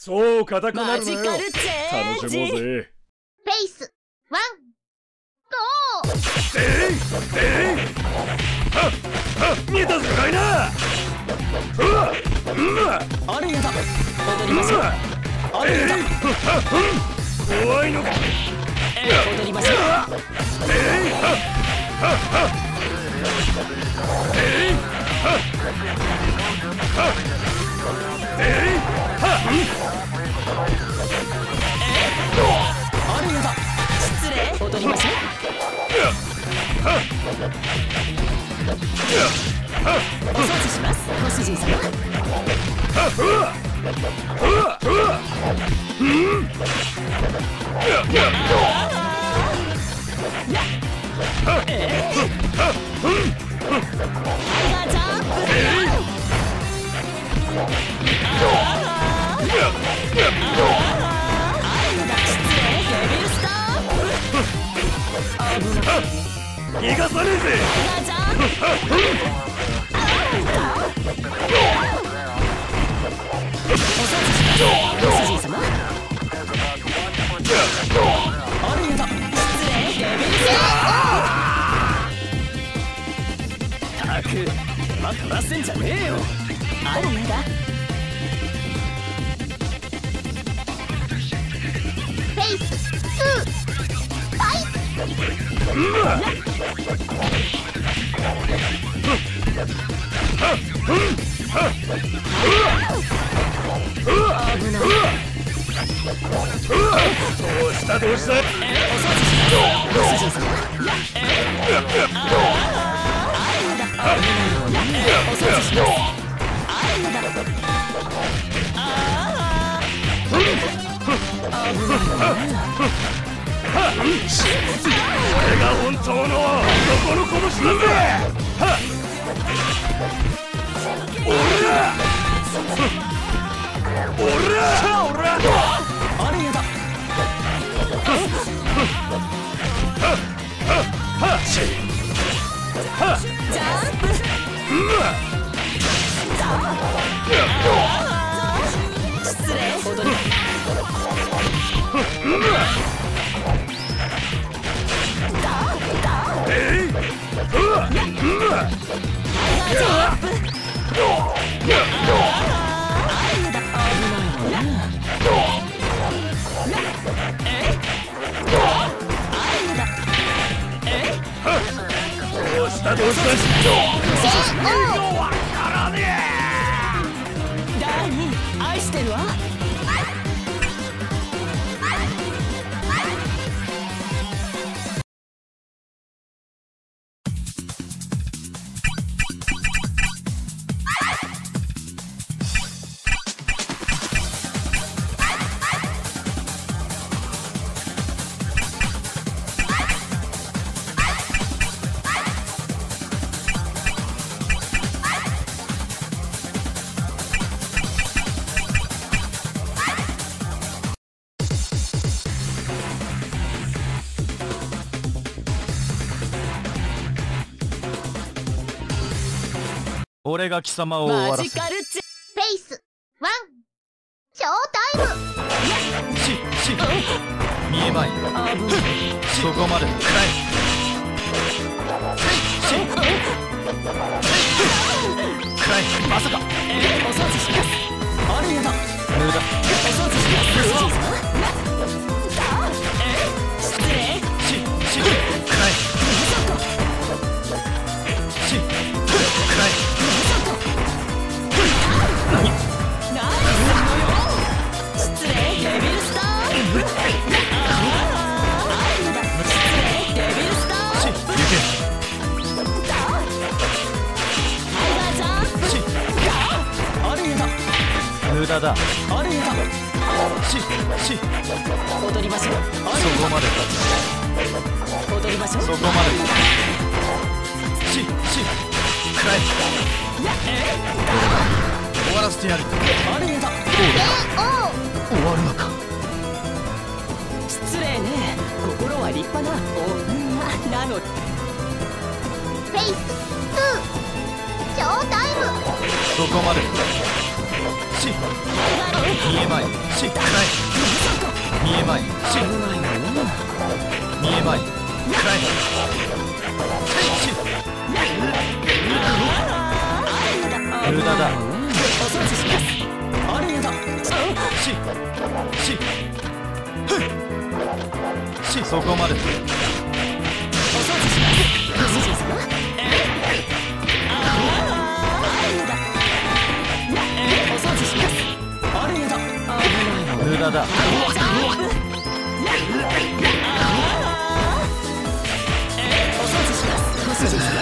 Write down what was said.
そう硬くなるなよ。 マジカルチェンジ。 楽しもうぜ。 フェイスワンゴー。 見えたぜかいな。 あれやだ。踊りましょう。あれやだ。 怖いのか。 踊りましょう。あれやだ。失礼。踊りましょう。お掃除します、ご主人様。 逃がさねえぜ。 ご主人様。あれやだ。失礼。デビルスター。たくまからせんじゃねえよ。あれやだ。 フェイス2ファイト。 どうしたどうした。これが本当の男の拳だぜ。おらあれやだ。ジャンプ。失礼。踊り。 どうしたどうした。わからねえ。 第2愛してるわ。 俺が貴様を終わらせる。 マジカルチェフェイスワンショータイム。 見えまい。そこまで。まさか。 お掃除します。あれやだ。 無駄。 お掃除します。ご主人様。失礼。失礼。デビルスター。デビルスター。タイガージャンプ。あれやだ。 無駄だ。 あれやだ。踊りましょう。 そこまでだ。 踊りましょう。 そこまで。終わらせてやる。 あれやだ。 終わるのか。 失礼ね。心は立派な女なの。 フェイス2ショータイム。 そこまで。 し見えまいしくらえ見えまいし危ないわな。 見えまいくらえし無駄だお掃除します。あれやだ。 しそこまでお掃除します。ご主人様。お掃除します。あれやだ。危ないわ。 無駄だお掃除します。ご主人様。